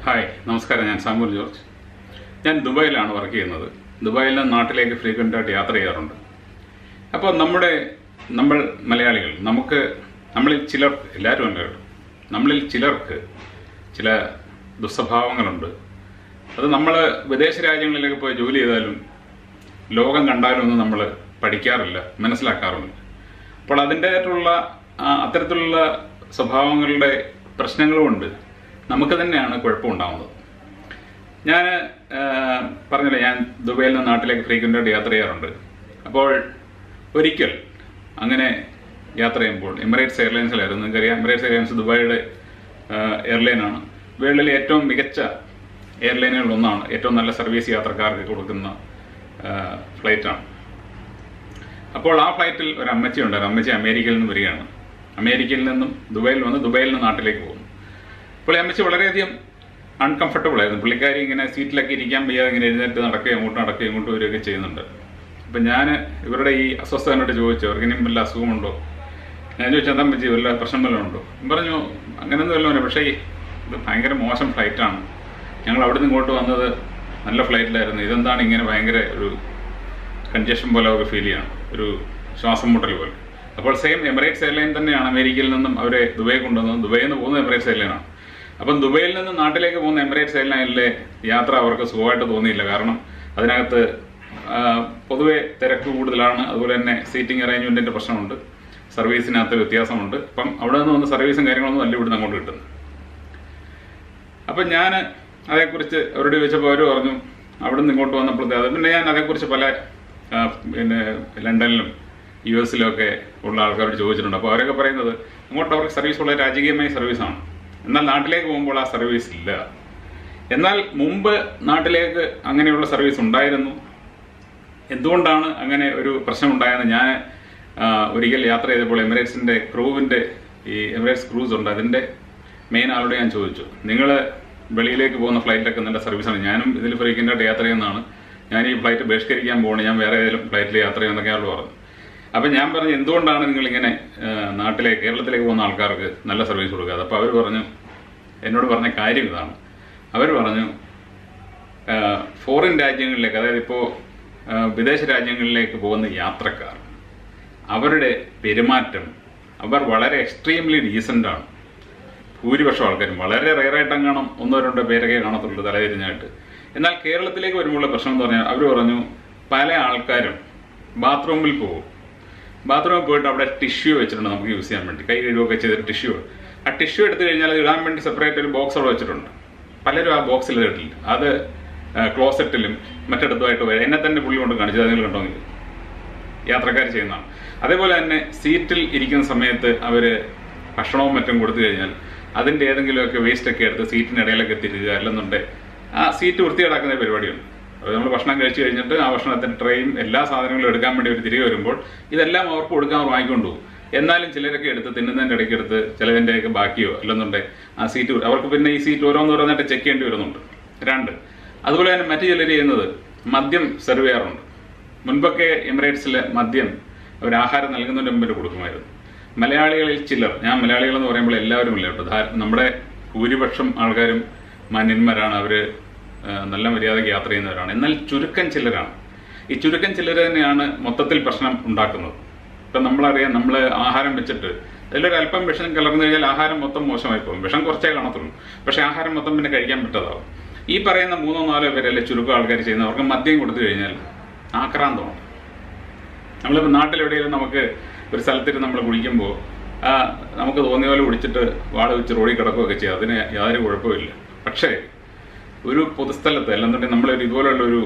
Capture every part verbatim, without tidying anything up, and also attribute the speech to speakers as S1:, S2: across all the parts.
S1: Hi, നമസ്കാരം. ഞാൻ Samuel George. ഞാൻ ദുബായിലാണ് വർക്ക് ചെയ്യുന്നത്. ദുബായിൽ നിന്ന് നാട്ടിലേക്ക് ഫ്രീക്വൻ്റായിട്ട് യാത്ര ചെയ്യാറുണ്ട്. അപ്പോൾ നമ്മുടെ നമ്മൾ മലയാളികൾ നമുക്ക് നമ്മളിൽ ചിലർക്ക്, എല്ലാവരും അല്ല, നമ്മളിൽ ചിലർക്ക് ചില ദുസ്വഭാവങ്ങളുണ്ട്. അത് നമ്മൾ വിദേശ രാജ്യങ്ങളിലേക്ക് പോയി ജോലി ചെയ്താലും ലോകം കണ്ടാലും ഒന്നും നമ്മൾ പഠിക്കാറില്ല, മനസ്സിലാക്കാറുമില്ല. അപ്പോൾ അതിൻ്റെതായിട്ടുള്ള അത്തരത്തിലുള്ള സ്വഭാവങ്ങളുടെ പ്രശ്നങ്ങളുമുണ്ട്. നമുക്ക് തന്നെയാണ് കുഴപ്പമുണ്ടാകുന്നത്. ഞാൻ പറഞ്ഞില്ല, ഞാൻ ദുബൈയിൽ നിന്ന് നാട്ടിലേക്ക് ഫ്രീക്വൻ്റായിട്ട് യാത്ര ചെയ്യാറുണ്ട്. അപ്പോൾ ഒരിക്കൽ അങ്ങനെ യാത്ര ചെയ്യുമ്പോൾ എമിറേറ്റ്സ് എയർലൈൻസിലായിരുന്നു. നിങ്ങൾക്കറിയാം, എമിറേറ്റ്സ് എയർലൈൻസ് ദുബായിയുടെ എയർലൈനാണ്. വേൾഡിലെ ഏറ്റവും മികച്ച എയർലൈനുകളിലൊന്നാണ്. ഏറ്റവും നല്ല സർവീസ് യാത്രക്കാർക്ക് കൊടുക്കുന്ന ഫ്ലൈറ്റാണ്. അപ്പോൾ ആ ഫ്ലൈറ്റിൽ ഒരു അമ്മച്ചി ഉണ്ടായിരുന്നു. അമ്മച്ചി അമേരിക്കയിൽ നിന്ന് വരികയാണ്. അമേരിക്കയിൽ നിന്നും ദുബായിൽ വന്ന് ദുബായിൽ നിന്ന് നാട്ടിലേക്ക് പോകുന്നു. അപ്പോൾ അമ്മച്ചി വളരെയധികം അൺകംഫർട്ടബിൾ ആയിരുന്നു. പുള്ളിക്കാരി ഇങ്ങനെ സീറ്റിലൊക്കെ ഇരിക്കാൻ വയ്യാതെ ഇങ്ങനെ എഴുന്നേറ്റ് നടക്കുകയും അങ്ങോട്ട് നടക്കുകയും ഇങ്ങോട്ട് വരികയൊക്കെ ചെയ്യുന്നുണ്ട്. അപ്പം ഞാൻ ഇവരുടെ ഈ അസ്വസ്ഥതയോട് ചോദിച്ചു, അവർക്ക് ഇനിയും വല്ല അസുഖമുണ്ടോ? ഞാൻ ചോദിച്ചു, എന്താ അമ്മച്ചി വല്ല പ്രശ്നം വല്ലതും ഉണ്ടോ? പറഞ്ഞു, അങ്ങനെയൊന്നും വല്ലതും. പക്ഷേ ഇത് ഭയങ്കര മോശം ഫ്ലൈറ്റാണ്. ഞങ്ങൾ അവിടെ നിന്ന് ഇങ്ങോട്ട് വന്നത് നല്ല ഫ്ലൈറ്റിലായിരുന്നു. ഇതെന്താണ് ഇങ്ങനെ ഭയങ്കര ഒരു കൺജഷൻ പോലെ ഒക്കെ ഫീൽ ചെയ്യണം, ഒരു ശ്വാസം മുട്ടൽ പോലെ. അപ്പോൾ സെയിം എമിറേറ്റ്സ് എയർലൈൻ തന്നെയാണ് അമേരിക്കയിൽ നിന്നും അവരെ ദുബായി കൊണ്ടുവന്നത്. ദുബൈയിൽ നിന്ന് പോകുന്നത് എമിറേറ്റ്സ് എയർലൈനാണ്. അപ്പം ദുബൈയിൽ നിന്ന് നാട്ടിലേക്ക് പോകുന്ന എമിറേറ്റ്സ് എയർലൈനിലെ യാത്ര അവർക്ക് സുഖമായിട്ട് തോന്നിയില്ല. കാരണം അതിനകത്ത് പൊതുവെ തിരക്ക് കൂടുതലാണ്. അതുപോലെ തന്നെ സീറ്റിംഗ് അറേഞ്ച്മെൻറ്റിൻ്റെ പ്രശ്നമുണ്ട്, സർവീസിനകത്ത് വ്യത്യാസമുണ്ട്. അപ്പം അവിടെ നിന്ന് വന്ന് സർവീസും കാര്യങ്ങളൊന്നും അല്ല ഇവിടുന്ന് അങ്ങോട്ട് കിട്ടുന്നത്. അപ്പം ഞാൻ അതേക്കുറിച്ച് അവരോട് ചോദിച്ചപ്പോൾ അവർ പറഞ്ഞു, അവിടെ നിന്ന് ഇങ്ങോട്ട് വന്നപ്പോഴത്തെ അത് പിന്നെ ഞാൻ അതേക്കുറിച്ച് പല പിന്നെ ലണ്ടനിലും യു എസിലും ഒക്കെ ഉള്ള ആൾക്കാരോട് ചോദിച്ചിട്ടുണ്ട്. അപ്പോൾ അവരൊക്കെ പറയുന്നത് അങ്ങോട്ട് അവർക്ക് സർവീസ് ഉള്ള രാജകീയമായ സർവീസാണ്. എന്നാൽ നാട്ടിലേക്ക് പോകുമ്പോൾ ആ സർവീസ് ഇല്ല. എന്നാൽ മുമ്പ് നാട്ടിലേക്ക് അങ്ങനെയുള്ള സർവീസ് ഉണ്ടായിരുന്നു. എന്തുകൊണ്ടാണ് അങ്ങനെ ഒരു പ്രശ്നം ഉണ്ടായെന്ന് ഞാൻ ഒരിക്കൽ യാത്ര ചെയ്തപ്പോൾ എമിറേറ്റ്സിൻ്റെ ക്രൂവിൻ്റെ ഈ എമിറേറ്റ്സ് ക്രൂസ് ഉണ്ട്, അതിൻ്റെ മെയിൻ ആളോട് ഞാൻ ചോദിച്ചു, നിങ്ങൾ വെളിയിലേക്ക് പോകുന്ന ഫ്ലൈറ്റിലൊക്കെ നല്ല സർവീസാണ്, ഞാനും ഇതിൽ ഫ്രീക്വൻ്റായിട്ട് യാത്ര ചെയ്യുന്നതാണ്, ഞാൻ ഈ ഫ്ലൈറ്റ് ബഹിഷ്കരിക്കാൻ പോകണം, ഞാൻ വേറെ ഏതെങ്കിലും ഫ്ലൈറ്റിൽ യാത്ര ചെയ്യുന്നതൊക്കെ ആൾ പറഞ്ഞു. അപ്പം ഞാൻ പറഞ്ഞു, എന്തുകൊണ്ടാണ് നിങ്ങളിങ്ങനെ നാട്ടിലേക്ക് കേരളത്തിലേക്ക് പോകുന്ന ആൾക്കാർക്ക് നല്ല സർവീസ് കൊടുക്കാതെ? അപ്പോൾ അവർ പറഞ്ഞു, എന്നോട് പറഞ്ഞ കാര്യം ഇതാണ്. അവർ പറഞ്ഞു, ഫോറിൻ രാജ്യങ്ങളിലേക്ക്, അതായത് ഇപ്പോൾ വിദേശ രാജ്യങ്ങളിലേക്ക് പോകുന്ന യാത്രക്കാർ, അവരുടെ പെരുമാറ്റം, അവർ വളരെ എക്സ്ട്രീംലി ഡീസൻ്റാണ്. ഭൂരിപക്ഷം ആൾക്കാരും വളരെ റെയറായിട്ട് കാണാം, ഒന്നോ രണ്ടോ പേരൊക്കെ കാണത്തുള്ളൂ തലതിരിഞ്ഞായിട്ട്. എന്നാൽ കേരളത്തിലേക്ക് വരുമ്പോഴുള്ള പ്രശ്നം എന്ന് പറഞ്ഞാൽ, അവർ പറഞ്ഞു, പല ആൾക്കാരും ബാത്റൂമിൽ പോകും. ബാത്റൂമിൽ പോയിട്ട് അവിടെ ടിഷ്യൂ വെച്ചിട്ടുണ്ട് നമുക്ക് യൂസ് ചെയ്യാൻ വേണ്ടി, കൈ കഴുകുകയൊക്കെ ചെയ്തിട്ട് ടിഷ്യൂ. ആ ടിഷ്യൂ എടുത്തു കഴിഞ്ഞാൽ അത് ഇടാൻ വേണ്ടി സെപ്പറേറ്റ് ഒരു ബോക്സ് അവിടെ വെച്ചിട്ടുണ്ട്. പലരും ആ ബോക്സിൽ ഇട്ടില്ല. അത് ക്ലോസറ്റിലും മറ്റിടത്തുമായിട്ട് വരും. എന്നെ തന്നെ പുള്ളി കൊണ്ട് കാണിച്ചത്, അത് നിങ്ങൾ കണ്ടോന്നില്ല, യാത്രക്കാർ ചെയ്യുന്നതാണ്. അതേപോലെ തന്നെ സീറ്റിൽ ഇരിക്കുന്ന സമയത്ത് അവർ ഭക്ഷണവും മറ്റും കൊടുത്തു കഴിഞ്ഞാൽ അതിൻ്റെ ഏതെങ്കിലുമൊക്കെ വേസ്റ്റൊക്കെ എടുത്ത് സീറ്റിനിടയിലൊക്കെ തിരികുക, അല്ലെന്നുണ്ടെങ്കിൽ ആ സീറ്റ് വൃത്തികേടാക്കുന്ന പരിപാടിയുണ്ട്. അത് നമ്മൾ ഭക്ഷണം കഴിച്ചു കഴിഞ്ഞിട്ട് ആ ഭക്ഷണത്തിൻ്റെ ട്രെയും എല്ലാ സാധനങ്ങളും എടുക്കാൻ വേണ്ടി അവർ തിരികെ വരുമ്പോൾ ഇതെല്ലാം അവർക്ക് കൊടുക്കാൻ അവർ വാങ്ങിക്കൊണ്ട് പോകും. എന്നാലും ചിലരൊക്കെ എടുത്ത് തിന്നുന്നതിൻ്റെ ഇടയ്ക്ക് എടുത്ത് ചിലതിൻ്റെയൊക്കെ ബാക്കിയോ അല്ലെന്നുണ്ടെങ്കിൽ ആ സീറ്റ് അവർക്ക് പിന്നെ ഈ സീറ്റ് ഓരോന്നോരോന്നായിട്ട് ചെക്ക് ചെയ്യേണ്ടി വരുന്നുണ്ട്. രണ്ട്, അതുപോലെ തന്നെ മറ്റു ചിലർ ചെയ്യുന്നത് മദ്യം സെർവ് ചെയ്യാറുണ്ട്. മുൻപൊക്കെ എമിറേറ്റ്സിലെ മദ്യം അവർ ആഹാരം നൽകുന്നതിന് മുമ്പിൽ കൊടുക്കുമായിരുന്നു. മലയാളികളിൽ ചിലർ, ഞാൻ മലയാളികളെന്ന് പറയുമ്പോൾ എല്ലാവരും ഇല്ല കേട്ടോ, നമ്മുടെ ഭൂരിപക്ഷം ആൾക്കാരും മാന്യന്മാരാണ്, അവർ നല്ല മര്യാദയ്ക്ക് യാത്ര ചെയ്യുന്നവരാണ്. എന്നാൽ ചുരുക്കം ചിലരാണ്, ഈ ചുരുക്കം ചിലർ തന്നെയാണ് മൊത്തത്തിൽ പ്രശ്നം ഉണ്ടാക്കുന്നത്. ഇപ്പം നമ്മളറിയാം, നമ്മൾ ആഹാരം വെച്ചിട്ട് അതിലൊരു അല്പം വിഷം കലർന്നു കഴിഞ്ഞാൽ ആഹാരം മൊത്തം മോശമായി പോകും. വിഷം കുറച്ചേ കാണത്തുള്ളൂ, പക്ഷേ ആഹാരം മൊത്തം പിന്നെ കഴിക്കാൻ പറ്റാതാവും. ഈ പറയുന്ന മൂന്നോ നാലോ പേരല്ലേ ചുരുക്കം ആൾക്കാർ ചെയ്യുന്നവർക്ക് മദ്യം കൊടുത്തു കഴിഞ്ഞാൽ ആക്രാന്തമാണ്. നമ്മളിപ്പോൾ നാട്ടിലെവിടെയെങ്കിലും നമുക്ക് ഒരു സ്ഥലത്തിട്ട് നമ്മൾ കുടിക്കുമ്പോൾ നമുക്ക് തോന്നിയ പോലെ കുടിച്ചിട്ട് വാട വെച്ച് റോഡിൽ കിടക്കുകയൊക്കെ ചെയ്യാം, അതിന് യാതൊരു കുഴപ്പമില്ല. പക്ഷേ ഒരു പൊതുസ്ഥലത്ത് അല്ലെന്നുണ്ടെങ്കിൽ നമ്മളൊരു ഇതുപോലുള്ളൊരു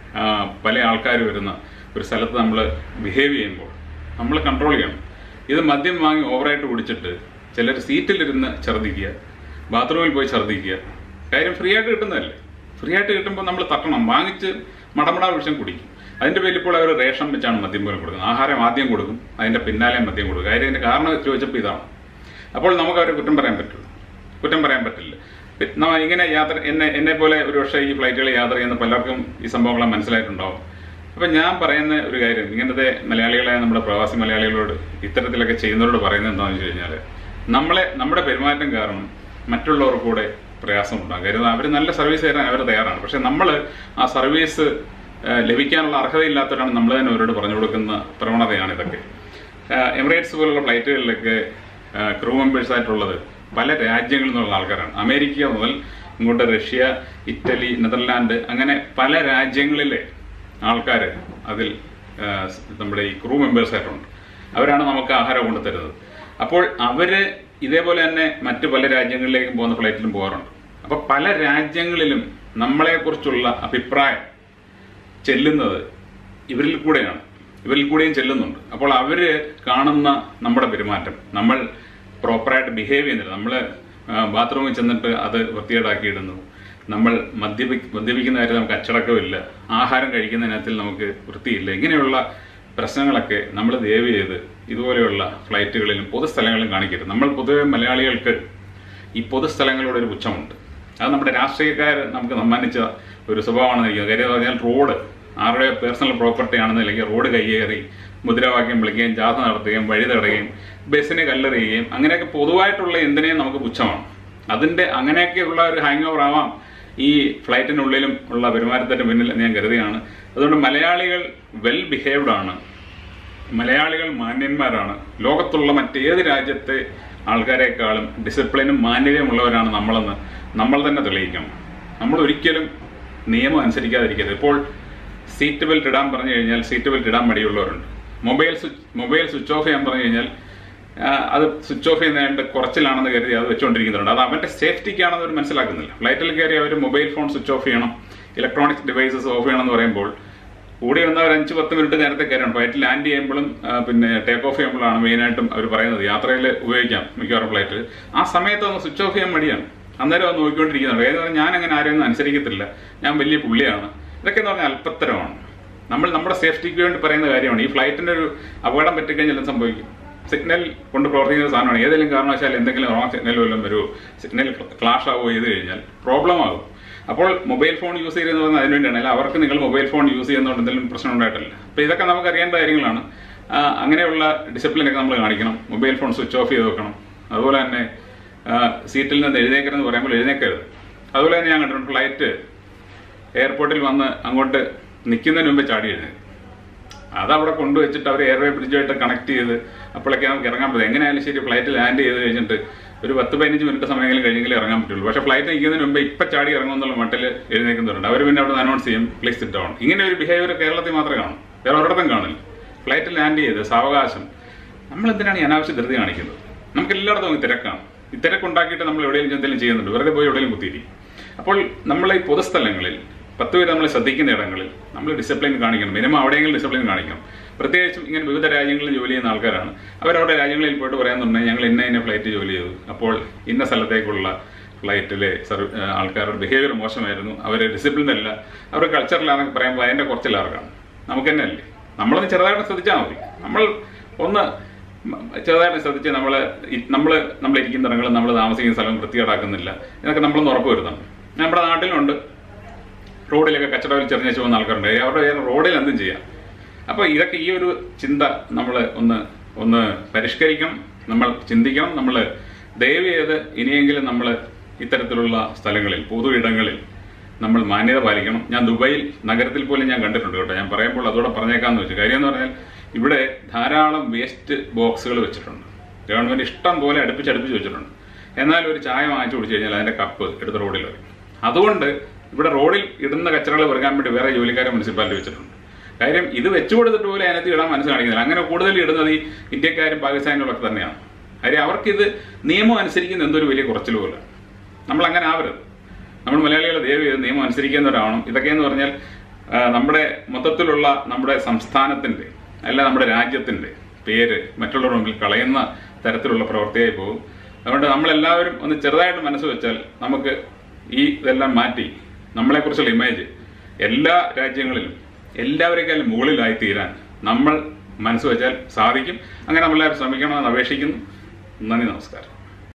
S1: പല ആൾക്കാർ വരുന്ന ഒരു സ്ഥലത്ത് നമ്മൾ ബിഹേവ് ചെയ്യുമ്പോൾ നമ്മൾ കൺട്രോൾ ചെയ്യണം. ഇത് മദ്യം വാങ്ങി ഓവറായിട്ട് കുടിച്ചിട്ട് ചിലർ സീറ്റിലിരുന്ന് ഛർദ്ദിക്കുക, ബാത്റൂമിൽ പോയി ഛർദ്ദിക്കുക. കാര്യം ഫ്രീ ആയിട്ട് കിട്ടുന്നതല്ലേ. ഫ്രീ ആയിട്ട് കിട്ടുമ്പോൾ നമ്മൾ തട്ടണം, വാങ്ങിച്ച് മടമടാ വിഷം കുടിക്കും. അതിൻ്റെ പേരിൽ ഇപ്പോൾ അവർ റേഷൻ വെച്ചാണ് മദ്യം പോലും കൊടുക്കുന്നത്. ആഹാരം ആദ്യം കൊടുക്കും, അതിൻ്റെ പിന്നാലെ മദ്യം കൊടുക്കും. കാര്യം അതിൻ്റെ കാരണം ചോദിച്ചപ്പോൾ ഇതാണ്. അപ്പോൾ നമുക്ക് അവരെ കുറ്റം പറയാൻ പറ്റുള്ളൂ, കുറ്റം പറയാൻ പറ്റില്ല. ഇങ്ങനെ യാത്ര എന്നെ എന്നെ പോലെ ഒരു പക്ഷേ ഈ ഫ്ലൈറ്റുകളിൽ യാത്ര ചെയ്യുന്ന പലർക്കും ഈ സംഭവങ്ങളെ മനസ്സിലായിട്ടുണ്ടാവും. അപ്പം ഞാൻ പറയുന്ന ഒരു കാര്യം, ഇങ്ങനത്തെ മലയാളികളായ നമ്മുടെ പ്രവാസി മലയാളികളോട് ഇത്തരത്തിലൊക്കെ ചെയ്യുന്നവരോട് പറയുന്നത് എന്താണെന്ന് വെച്ച് കഴിഞ്ഞാൽ, നമ്മളെ നമ്മുടെ പെരുമാറ്റം കാരണം മറ്റുള്ളവർ കൂടെ പ്രയാസമുണ്ടാകും. കാര്യം അവർ നല്ല സർവീസ് തരാൻ അവർ തയ്യാറാണ്. പക്ഷെ നമ്മൾ ആ സർവീസ് ലഭിക്കാനുള്ള അർഹതയില്ലാത്തവരാണ് നമ്മൾ തന്നെ അവരോട് പറഞ്ഞു കൊടുക്കുന്ന പ്രവണതയാണ് ഇതൊക്കെ. എമിറേറ്റ്സ് പോലുള്ള ഫ്ലൈറ്റുകളിലൊക്കെ ക്രൂ മെമ്പേഴ്സ് ആയിട്ടുള്ളത് പല രാജ്യങ്ങളിൽ നിന്നുള്ള ആൾക്കാരാണ്. അമേരിക്ക മുതൽ ഇങ്ങോട്ട് റഷ്യ, ഇറ്റലി, നെതർലാൻഡ്, അങ്ങനെ പല രാജ്യങ്ങളിലെ ആൾക്കാർ അതിൽ നമ്മുടെ ഈ ക്രൂ മെമ്പേഴ്സ് ആയിട്ടുണ്ട്. അവരാണ് നമുക്ക് ആഹാരം കൊണ്ടു തരുന്നത്. അപ്പോൾ അവര് ഇതേപോലെ തന്നെ മറ്റു പല രാജ്യങ്ങളിലേക്കും പോകുന്ന ഫ്ലൈറ്റിലും പോകാറുണ്ട്. അപ്പൊ പല രാജ്യങ്ങളിലും നമ്മളെക്കുറിച്ചുള്ള അഭിപ്രായം ചെല്ലുന്നത് ഇവരിൽ കൂടെയാണ്, ഇവരിൽ കൂടെയും ചെല്ലുന്നുണ്ട്. അപ്പോൾ അവര് കാണുന്ന നമ്മുടെ പെരുമാറ്റം, നമ്മൾ പ്രോപ്പറായിട്ട് ബിഹേവ് ചെയ്യുന്നില്ല, നമ്മൾ ബാത്റൂമിൽ ചെന്നിട്ട് അത് വൃത്തികേടാക്കിയിടുന്നു, നമ്മൾ മദ്യപി മദ്യപിക്കുന്ന കാര്യത്തിൽ നമുക്ക് അച്ചടക്കമില്ല, ആഹാരം കഴിക്കുന്നതിനകത്തിൽ നമുക്ക് വൃത്തിയില്ല, ഇങ്ങനെയുള്ള പ്രശ്നങ്ങളൊക്കെ നമ്മൾ ദയവ് ചെയ്ത് ഇതുപോലെയുള്ള ഫ്ലൈറ്റുകളിലും പൊതുസ്ഥലങ്ങളിലും കാണിക്കരുത്. നമ്മൾ പൊതുവെ മലയാളികൾക്ക് ഈ പൊതുസ്ഥലങ്ങളോട് ഒരു പുച്ഛമുണ്ട്. അത് നമ്മുടെ രാഷ്ട്രീയക്കാർ നമുക്ക് സമ്മാനിച്ച ഒരു സ്വഭാവമാണെന്ന് എനിക്ക് കാര്യം എന്ന് പറഞ്ഞാൽ റോഡ് ആരുടെ പേഴ്സണൽ പ്രോപ്പർട്ടി ആണെന്ന് അല്ലെങ്കിൽ റോഡ് കയ്യേറി മുദ്രാവാക്യം വിളിക്കുകയും ജാഥ നടത്തുകയും വഴി തടയുകയും ബസ്സിന് കല്ലെറിയുകയും അങ്ങനെയൊക്കെ പൊതുവായിട്ടുള്ള എന്തിനേയും നമുക്ക് പുച്ഛമാണ്. അതിൻ്റെ അങ്ങനെയൊക്കെയുള്ള ഒരു ഹാങ് ഓവർ ആവാം ഈ ഫ്ലൈറ്റിനുള്ളിലും ഉള്ള പെരുമാറ്റത്തിൻ്റെ പിന്നിൽ ഞാൻ കരുതിയാണ്. അതുകൊണ്ട് മലയാളികൾ വെൽ ബിഹേവ്ഡ് ആണ്, മലയാളികൾ മാന്യന്മാരാണ്. ലോകത്തുള്ള മറ്റേത് രാജ്യത്തെ ആൾക്കാരെക്കാളും ഡിസിപ്ലിനും മാന്യതയുമുള്ളവരാണ് നമ്മളെന്ന് നമ്മൾ തന്നെ തെളിയിക്കണം. നമ്മൾ ഒരിക്കലും നിയമം അനുസരിക്കാതിരിക്കരുത്. ഇപ്പോൾ സീറ്റ് ബെൽറ്റ് ഇടാൻ പറഞ്ഞു കഴിഞ്ഞാൽ സീറ്റ് ബെൽറ്റ് ഇടാൻ മടിയുള്ളവരുണ്ട്. Mobile switch mobile switch off ചെയ്യാൻ പറഞ്ഞു കഴിഞ്ഞാൽ അത് സ്വിച്ച് ഓഫ് ചെയ്യുന്നതിൻ്റെ കുറച്ചിലാണെന്ന് കരുതി അത് വെച്ചുകൊണ്ടിരിക്കുന്നുണ്ട്. അത് അവൻ്റെ സേഫ്റ്റിക്കാണെന്ന് അവർ മനസ്സിലാക്കുന്നില്ല. ഫ്ലൈറ്റിൽ കയറി അവർ മൊബൈൽ ഫോൺ സ്വിച്ച് ഓഫ് ചെയ്യണം, ഇലക്ട്രോണിക്സ് ഡിവൈസസ് ഓഫ് ചെയ്യണം എന്ന് പറയുമ്പോൾ കൂടി വന്ന ഒരു അഞ്ച് പത്ത് മിനിറ്റ് നേരത്തെ കയറണം. ഫ്ലൈറ്റ് ലാൻഡ് ചെയ്യുമ്പോഴും പിന്നെ ടേക്ക് ഓഫ് ചെയ്യുമ്പോഴാണ് മെയിനായിട്ടും അവർ പറയുന്നത്. യാത്രയിൽ ഉപയോഗിക്കാം മിക്കവാറും ഫ്ലൈറ്റ്. ആ സമയത്ത് ഒന്ന് സ്വിച്ച് ഓഫ് ചെയ്യാൻ മടിയാണ്. അന്നേരം അത് നോക്കിക്കൊണ്ടിരിക്കുന്നുണ്ട്. ഏതെന്ന് പറഞ്ഞാൽ ഞാൻ അങ്ങനെ ആരെയൊന്നും അനുസരിക്കത്തില്ല, ഞാൻ വലിയ പുള്ളിയാണ്. ഇതൊക്കെ എന്ന് പറഞ്ഞാൽ അല്പത്തരമാണ്. നമ്മൾ നമ്മുടെ സേഫ്റ്റിക്ക് വേണ്ടി പറയുന്ന കാര്യമാണ്. ഈ ഫ്ലൈറ്റിൻ്റെ ഒരു അപകടം പറ്റിക്കഴിഞ്ഞാൽ എന്ത് സംഭവിക്കും? സിഗ്നൽ കൊണ്ട് പ്രവർത്തിക്കുന്ന സാധനമാണ്. ഏതെങ്കിലും കാരണവശാൽ എന്തെങ്കിലും റോങ് സിഗ്നൽ വല്ലതും വരുമോ, സിഗ്നൽ ക്ലാഷ് ആവുകയോ ചെയ്ത് കഴിഞ്ഞാൽ പ്രോബ്ലം ആകും. അപ്പോൾ മൊബൈൽ ഫോൺ യൂസ് ചെയ്യുന്നത് പറഞ്ഞാൽ അതിന് വേണ്ടിയാണ്. അല്ല അവർക്ക് നിങ്ങൾ മൊബൈൽ ഫോൺ യൂസ് ചെയ്യുന്നതുകൊണ്ട് എന്തെങ്കിലും പ്രശ്നം ഉണ്ടായിട്ടില്ല. അപ്പോൾ ഇതൊക്കെ നമുക്ക് അറിയേണ്ട കാര്യങ്ങളാണ്. അങ്ങനെയുള്ള ഡിസിപ്ലിനൊക്കെ നമ്മൾ കാണിക്കണം. മൊബൈൽ ഫോൺ സ്വിച്ച് ഓഫ് ചെയ്ത് വെക്കണം. അതുപോലെ തന്നെ സീറ്റിൽ നിന്ന് എഴുന്നേക്കരുതെന്ന് പറയുമ്പോൾ എഴുന്നേക്കരുത്. അതുപോലെ തന്നെ ഞാൻ കണ്ടിട്ടുണ്ട് ഫ്ലൈറ്റ് എയർപോർട്ടിൽ വന്ന് അങ്ങോട്ട് നിൽക്കുന്നതിന് മുമ്പ് ചാടി എഴുന്നേക്കും. അതവിടെ കൊണ്ടുവച്ചിട്ട് അവർ എയർവേ ബ്രിഡ്ജുമായിട്ട് കണക്ട് ചെയ്ത് അപ്പോഴൊക്കെ നമുക്ക് ഇറങ്ങാൻ പറ്റും. എങ്ങനെയായാലും ശരി ഫ്ലൈറ്റ് ലാൻഡ് ചെയ്ത് കഴിഞ്ഞിട്ട് ഒരു പത്ത് പതിനഞ്ച് മിനിറ്റ് സമയങ്ങളിൽ കഴിഞ്ഞെങ്കിലും ഇറങ്ങാൻ പറ്റുള്ളൂ. പക്ഷേ ഫ്ലൈറ്റ് നിൽക്കുന്നതിന് മുമ്പ് ഇപ്പം ചാടി ഇറങ്ങുമെന്നുള്ള മട്ടിൽ എഴുന്നേക്കുന്നുണ്ട്. അവർ പിന്നെ അവിടെ അനൗൺസ് ചെയ്യും പ്ലീസ് സിറ്റ് ഡൗൺ. ഇങ്ങനെ ഒരു ബിഹേവിയർ കേരളത്തിൽ മാത്രമേ കാണും, വേറെ ഒരിടത്തും കാണില്ല. ഫ്ലൈറ്റ് ലാൻഡ് ചെയ്ത് സാവകാശം നമ്മൾ എന്തിനാണ് ഈ അനാവശ്യ ധൃതി കാണിക്കുന്നത്? നമുക്ക് എല്ലായിടത്തും തിരക്കാണ്. ഈ തിരക്കുണ്ടാക്കിയിട്ട് നമ്മൾ എവിടെയെങ്കിലും എന്തെങ്കിലും ചെയ്യുന്നുണ്ട്, വെറുതെ പോയി എവിടെയെങ്കിലും കുത്തിയിരിക്കും. അപ്പോൾ നമ്മൾ ഈ പൊതുസ്ഥലങ്ങളിൽ പത്ത് പേര് നമ്മൾ ശ്രദ്ധിക്കുന്ന ഇടങ്ങളിൽ നമ്മൾ ഡിസിപ്ലിൻ കാണിക്കണം. മിനിമം അവിടെയെങ്കിലും ഡിസിപ്ലിൻ കാണിക്കണം. പ്രത്യേകിച്ചും ഇങ്ങനെ വിവിധ രാജ്യങ്ങളിൽ ജോലി ചെയ്യുന്ന ആൾക്കാരാണ്. അവരവരുടെ രാജ്യങ്ങളിൽ പോയിട്ട് പറയാന്നുണ്ടെങ്കിൽ ഞങ്ങൾ ഇന്ന ഇന്ന ഫ്ലൈറ്റ് ജോലി ചെയ്തു, അപ്പോൾ ഇന്ന സ്ഥലത്തേക്കുള്ള ഫ്ലൈറ്റിലെ സർവ ആൾക്കാരുടെ ബിഹേവിയർ മോശമായിരുന്നു, അവർ ഡിസിപ്ലിൻ അല്ല, അവർ കൾച്ചറിലാണെന്നൊക്കെ പറയുമ്പോൾ അതിൻ്റെ കുറച്ചിലാർക്കാണ്. നമുക്ക് തന്നെ അല്ലേ, നമ്മളൊന്ന് ചെറുതായിട്ട് ശ്രദ്ധിച്ചാൽ മതി. നമ്മൾ ഒന്ന് ചെറുതായിട്ട് ശ്രദ്ധിച്ച് നമ്മൾ നമ്മൾ നമ്മളിരിക്കുന്ന ഇടങ്ങളും നമ്മൾ താമസിക്കുന്ന സ്ഥലം വൃത്തികേടാക്കുന്നില്ല, ഇതൊക്കെ നമ്മളൊന്ന് ഉറപ്പ് വരുത്തണം. നമ്മുടെ നാട്ടിലുണ്ട് റോഡിലൊക്കെ കച്ചടവിൽ ചെറിഞ്ഞു പോകുന്ന ആൾക്കാരുണ്ട്. അവരുടെ റോഡിൽ എന്തും ചെയ്യാം. അപ്പോൾ ഇതൊക്കെ ഈ ഒരു ചിന്ത നമ്മൾ ഒന്ന് ഒന്ന് പരിഷ്കരിക്കണം, നമ്മൾ ചിന്തിക്കണം. നമ്മൾ ദയവ് ചെയ്ത് ഇനിയെങ്കിലും നമ്മൾ ഇത്തരത്തിലുള്ള സ്ഥലങ്ങളിൽ പൊതു ഇടങ്ങളിൽ നമ്മൾ മാന്യത പാലിക്കണം. ഞാൻ ദുബായിൽ നഗരത്തിൽ പോലും ഞാൻ കണ്ടിട്ടുണ്ട് കേട്ടോ. ഞാൻ പറയുമ്പോൾ അതോടെ പറഞ്ഞേക്കാമെന്ന് വെച്ചു. കാര്യം എന്ന് പറഞ്ഞാൽ ഇവിടെ ധാരാളം വേസ്റ്റ് ബോക്സുകൾ വെച്ചിട്ടുണ്ട്. ഗവൺമെൻറ് ഇഷ്ടം പോലെ അടുപ്പിച്ചടുപ്പിച്ച് വെച്ചിട്ടുണ്ട്. എന്നാൽ ഒരു ചായ വാങ്ങിച്ചു കുടിച്ചു കഴിഞ്ഞാൽ അതിൻ്റെ കപ്പ് എടുത്ത് റോഡിൽ വരും. അതുകൊണ്ട് ഇവിടെ റോഡിൽ ഇടുന്ന കച്ചറകൾ വെറുക്കാൻ വേണ്ടി വേറെ ജോലിക്കാരെ മുനിസിപ്പാലിറ്റി വെച്ചിട്ടുണ്ട്. കാര്യം ഇത് വെച്ചു കൊടുത്തിട്ട് പോലും അതിനകത്ത് ഇടാൻ മനസ്സ് കാണിക്കുന്നില്ല. അങ്ങനെ കൂടുതൽ ഇടുന്നത് ഈ ഇന്ത്യക്കാരും പാകിസ്ഥാനികളൊക്കെ തന്നെയാണ്. കാര്യം അവർക്കിത് നിയമം അനുസരിക്കുന്ന എന്തൊരു വലിയ കുറച്ചിൽ പോലെ. നമ്മൾ അങ്ങനെ ആവരുത്. നമ്മൾ മലയാളികൾ ദയവ് ചെയ്ത് നിയമം അനുസരിക്കുന്നവരാവണം. ഇതൊക്കെയെന്ന് പറഞ്ഞാൽ നമ്മുടെ മൊത്തത്തിലുള്ള നമ്മുടെ സംസ്ഥാനത്തിൻ്റെ അല്ല നമ്മുടെ രാജ്യത്തിൻ്റെ പേര് മറ്റുള്ളവരുടെ മുമ്പിൽ കളയുന്ന തരത്തിലുള്ള പ്രവൃത്തിയായി പോകും. അതുകൊണ്ട് നമ്മളെല്ലാവരും ഒന്ന് ചെറുതായിട്ട് മനസ്സ് വെച്ചാൽ നമുക്ക് ഈ ഇതെല്ലാം മാറ്റി നമ്മളെക്കുറിച്ചുള്ള ഇമേജ് എല്ലാ രാജ്യങ്ങളിലും എല്ലാവരെക്കാളും മുകളിലായി തീരാൻ നമ്മൾ മനസ്സ് വെച്ചാൽ സാധിക്കും. അങ്ങനെ നമ്മളെല്ലാവരും ശ്രമിക്കണമെന്ന് അപേക്ഷിക്കുന്നു. നന്ദി, നമസ്കാരം.